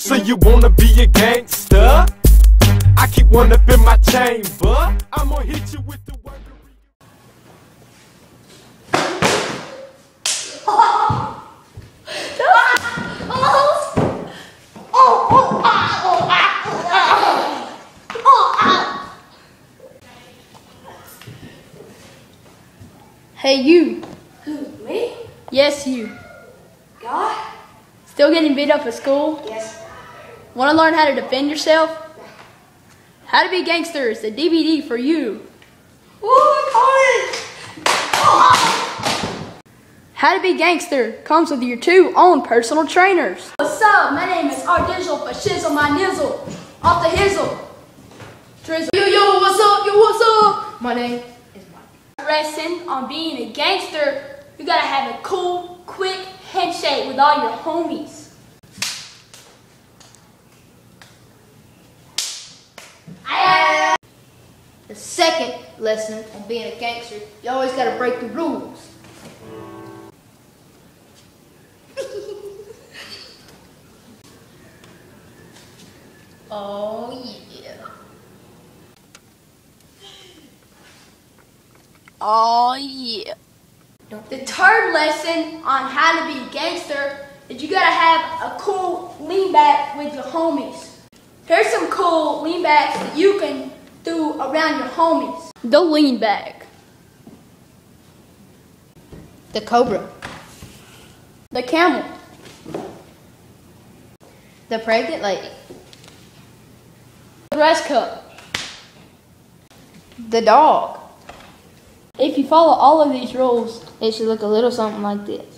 So you wanna be a gangster? I keep one up in my chamber. I'm gonna hit you with the word. Hey you. Who, me? Yes you. God? Still getting beat up at school? Yes. Want to learn how to defend yourself? How to Be Gangster is the DVD for you. How to Be Gangster comes with your 2 own personal trainers. What's up? My name is R Dizzle for Shizzle my nizzle. Off the hizzle. Drizzle. Yo, what's up? Yo, what's up? My name is Mike. Lesson on being a gangster, you gotta have a cool, quick handshake with all your homies. The second lesson on being a gangster, you always gotta break the rules. Oh yeah. Oh yeah. The third lesson on how to be a gangster is you gotta have a cool lean back with your homies. Here's some cool lean backs that you can do around your homies. The lean back. The cobra. The camel. The pregnant lady. The rice cup. The dog. If you follow all of these rules, it should look a little something like this.